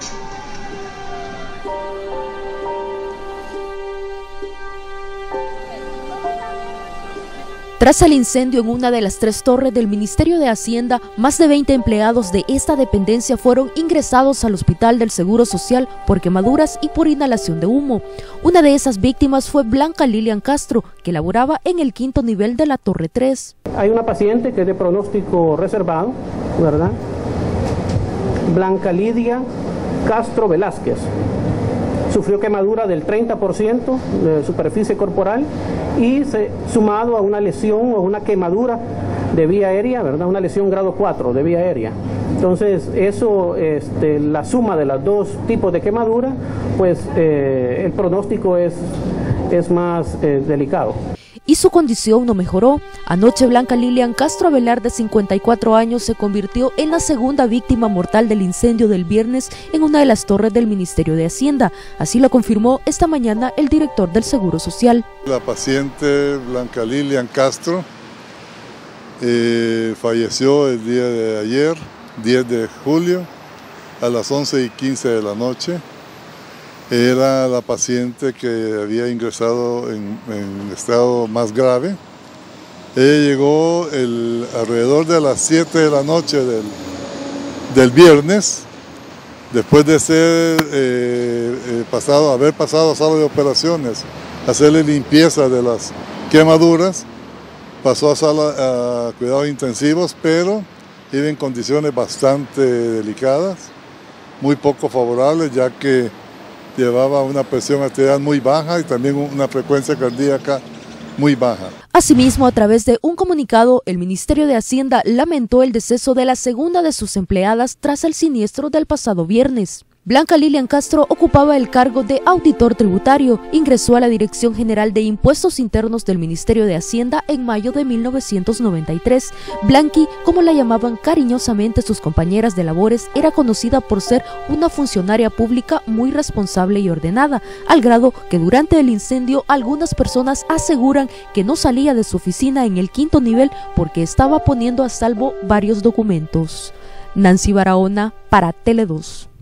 Tras el incendio en una de las 3 torres del Ministerio de Hacienda, más de 20 empleados de esta dependencia fueron ingresados al Hospital del Seguro Social por quemaduras y por inhalación de humo. Una de esas víctimas fue Blanca Lilian Castro, que laboraba en el 5º nivel de la Torre 3. Hay una paciente que es de pronóstico reservado, ¿verdad? Blanca Lidia Castro Velázquez. Sufrió quemadura del 30% de superficie corporal y sumado a una lesión o una quemadura de vía aérea, ¿verdad? Una lesión grado 4 de vía aérea. Entonces, eso, la suma de los 2 tipos de quemadura, pues el pronóstico es más delicado. Y su condición no mejoró. Anoche Blanca Lilian Castro Avelar, de 54 años, se convirtió en la segunda víctima mortal del incendio del viernes en una de las torres del Ministerio de Hacienda. Así lo confirmó esta mañana el director del Seguro Social. La paciente Blanca Lilian Castro falleció el día de ayer, 10 de julio, a las 11:15 de la noche. Era la paciente que había ingresado en estado más grave. Ella llegó alrededor de las 7 de la noche del viernes, después de haber pasado a sala de operaciones, hacerle limpieza de las quemaduras, pasó a cuidados intensivos, pero iba en condiciones bastante delicadas, muy poco favorables, ya que llevaba una presión arterial muy baja y también una frecuencia cardíaca muy baja. Asimismo, a través de un comunicado, el Ministerio de Hacienda lamentó el deceso de la segunda de sus empleadas tras el siniestro del pasado viernes. Blanca Lilian Castro ocupaba el cargo de auditor tributario. Ingresó a la Dirección General de Impuestos Internos del Ministerio de Hacienda en mayo de 1993. Blanqui, como la llamaban cariñosamente sus compañeras de labores, era conocida por ser una funcionaria pública muy responsable y ordenada, al grado que durante el incendio algunas personas aseguran que no salía de su oficina en el 5º nivel porque estaba poniendo a salvo varios documentos. Nancy Barahona para Tele 2.